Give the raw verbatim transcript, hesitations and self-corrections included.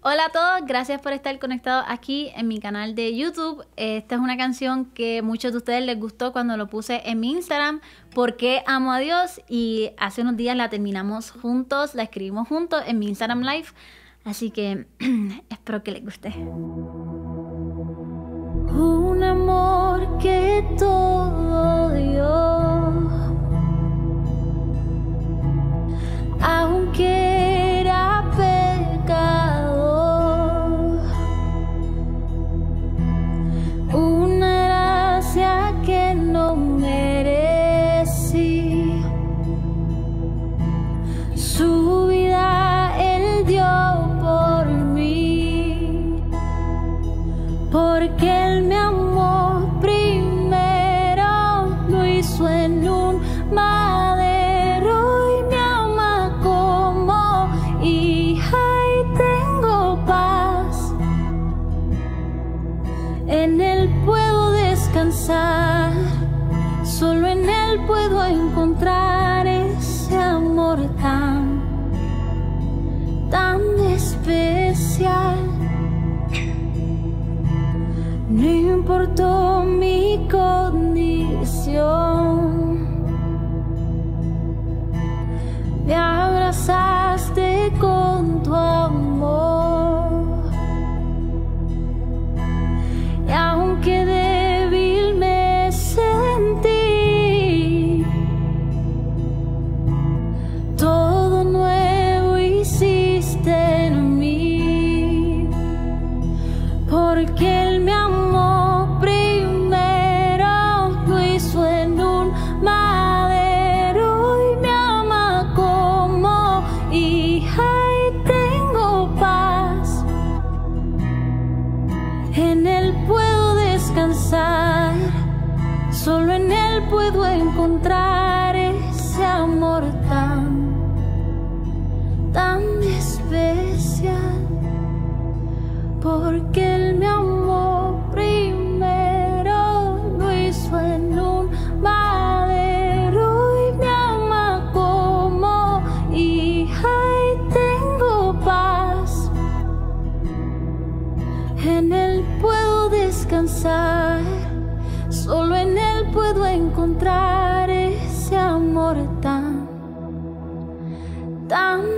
Hola a todos, gracias por estar conectados aquí en mi canal de YouTube. Esta es una canción que muchos de ustedes les gustó cuando lo puse en mi Instagram, Porque amo a Dios, y hace unos días la terminamos juntos, la escribimos juntos en mi Instagram Live, así que espero que les guste. Un amor que todo dio, aunque era pecado, una gracia que no merecí, su vida Él dio por mí, porque Él me amó primero, lo hizo en un madero y me ama como hija y tengo paz. En Él puedo descansar, solo en Él puedo encontrar ese amor tan, tan especial. No importó mi condición, me abrazaste con tu amor, y aunque débil me sentí, todo nuevo hiciste en mí, porque Él me amó primero, lo hizo en un madero y me ama como hija y tengo paz. En Él puedo descansar, solo en Él puedo encontrar ese amor tan, tan especial, porque Él me amó primero, lo hizo en un madero y me ama como hija y tengo paz. En Él puedo descansar, solo en Él puedo encontrar ese amor tan, tan